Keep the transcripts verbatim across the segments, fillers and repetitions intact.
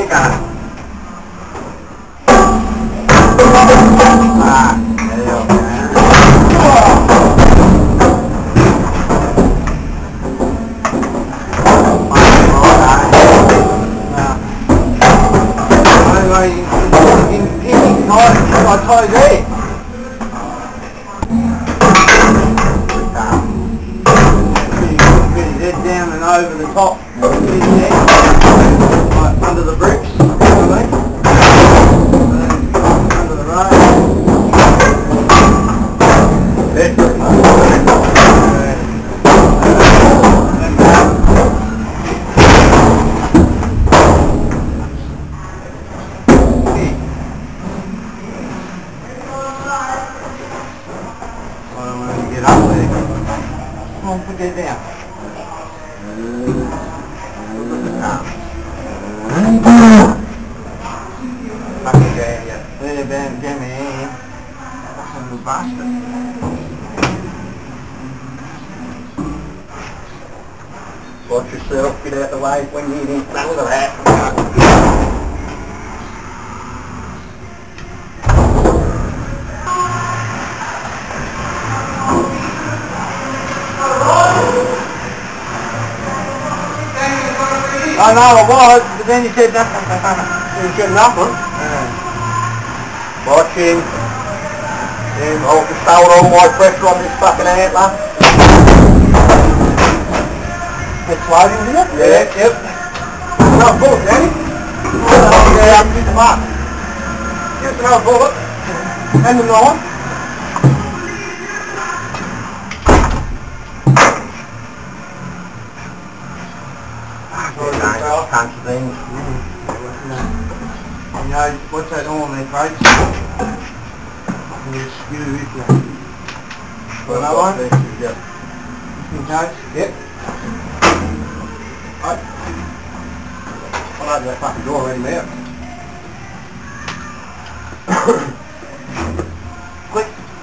quick on it. Ah, there you go. Anyway, in pinning tight, I tie his head. Put his head down and over the top. Put his head like under the bricks. Under the road. Get up there. Come on, put that down. Fucking jam, yeah. There, jam, jam my hand. That's a little bastard. Watch yourself, get out the way when you need. Look at that. I know I was, but then you said nothing. You said nothing. Yeah. Watch him. Him, I'll just hold all my pressure on this fucking antler. It's loading, isn't it? Yeah, yep. Another bullet, Danny. Yeah, I'm just mark. Just another bullet. And the knife. Kinds of things. Mm-hmm. You know, what's that on there, folks? You skew it, yeah. Another one? Yep. Okay. Yep. Right. I'll open that fucking door and let him out. Quick.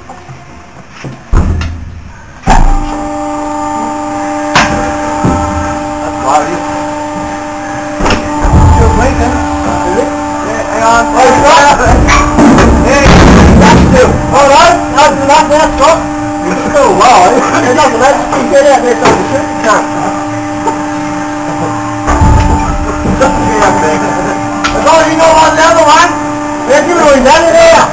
That's loaded. Hold on, that's enough now, stop. You're still alive. There's nothing else. You get out there so you shoot. No. As long as you know what's the other one, they're giving away that in there.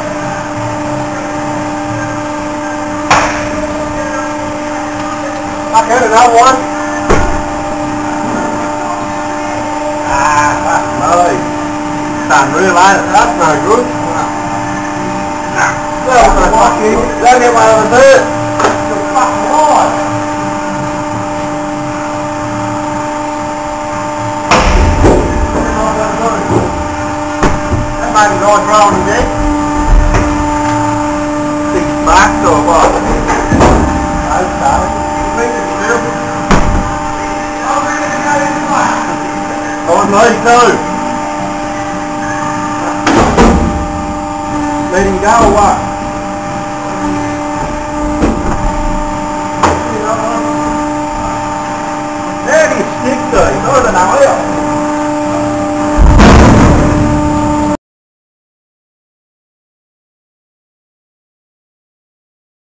Okay, another one. Ah, that's nice. Unreal, ain't it? That's no good. Well, fucking, don't get one of the birds. You're fucking alive. That made me nice rolling in there. Big sparks or what? Okay. Make it beautiful. I'm ready to go in the flat. Oh, me too. Let him go or what? There he sticks to him, I don't know how.